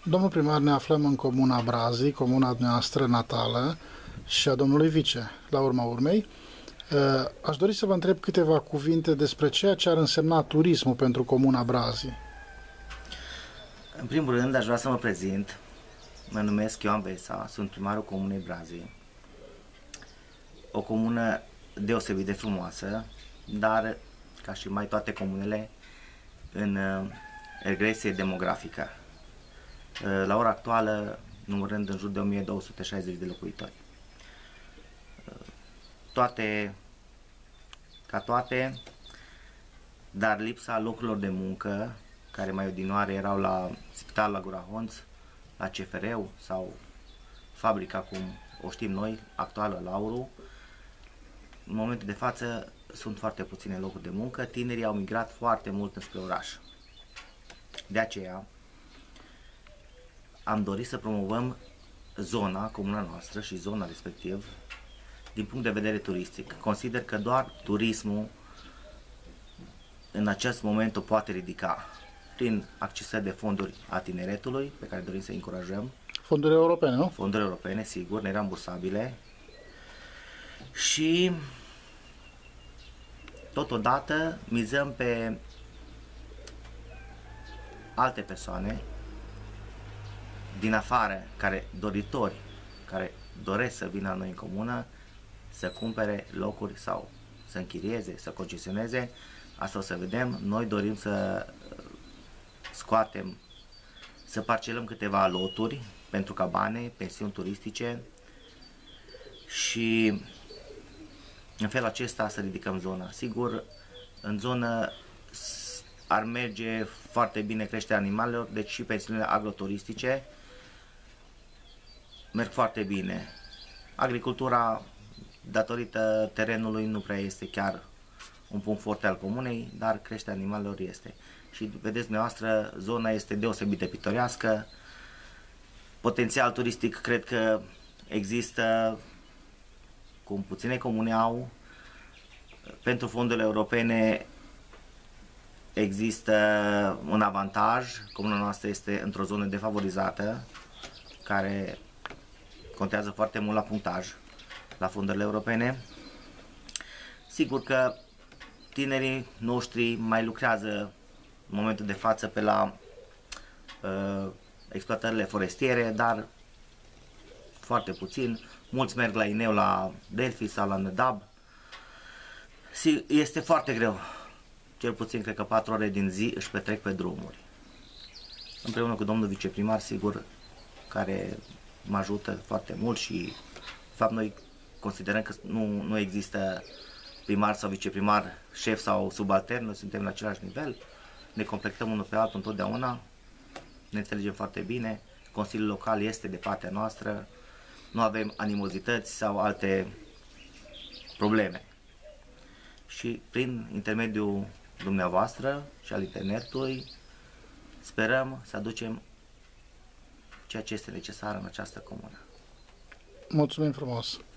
Domnul primar, ne aflăm în comuna Brazii, comuna noastră natală, și a domnului vice. La urma urmei, aș dori să vă întreb câteva cuvinte despre ceea ce ar însemna turismul pentru comuna Brazii. În primul rând, aș vrea să mă prezint. Mă numesc Ioan Vesa, sunt primarul comunei Brazii. O comună deosebit de frumoasă, dar, ca și mai toate comunele, în regresie demografică. La ora actuală, numărând în jur de 1260 de locuitori. Toate, dar lipsa locurilor de muncă, care mai odinoare erau la Spital la Gura Honț, la CFR-ul sau fabrica, cum o știm noi, actuală Lauru. În momentul de față sunt foarte puține locuri de muncă, tinerii au migrat foarte mult înspre oraș. De aceea am dorit să promovăm zona, comuna noastră și zona respectiv din punct de vedere turistic. Consider că doar turismul în acest moment o poate ridica prin accesări de fonduri a tineretului, pe care dorim să încurajăm. Fonduri europene, nu? Fonduri europene, sigur, nerambursabile. Și totodată mizăm pe alte persoane din afară, care doresc să vină la noi în comună, să cumpere locuri sau să închirieze, să concesioneze. Asta o să vedem. Noi dorim să scoatem, să parcelăm câteva loturi pentru cabane, pensiuni turistice și în felul acesta să ridicăm zona. Sigur, în zonă ar merge foarte bine creșterea animalelor, deci și pensiunile agroturistice merg foarte bine. Agricultura, datorită terenului, nu prea este chiar un punct foarte al comunei, dar creșterea animalelor este. Și vedeți dumneavoastră, zona este deosebit de pitorească, potențial turistic cred că există, cum puține comune au. Pentru fondurile europene există un avantaj, comuna noastră este într-o zonă defavorizată, care contează foarte mult la punctaj, la fondurile europene. Sigur că tinerii noștri mai lucrează în momentul de față pe la exploatările forestiere, dar foarte puțin. Mulți merg la INEU, la Delphi sau la NDAB. Este foarte greu. Cel puțin cred că 4 ore din zi își petrec pe drumuri. Împreună cu domnul viceprimar, sigur, care mă ajută foarte mult și, de fapt, noi considerăm că nu există primar sau viceprimar, șef sau subaltern, noi suntem la același nivel, ne completăm unul pe altul întotdeauna, ne înțelegem foarte bine, Consiliul Local este de partea noastră, nu avem animozități sau alte probleme. Și prin intermediul dumneavoastră și al internetului sperăm să aducem ceea ce este necesar în această comună. Mulțumim frumos!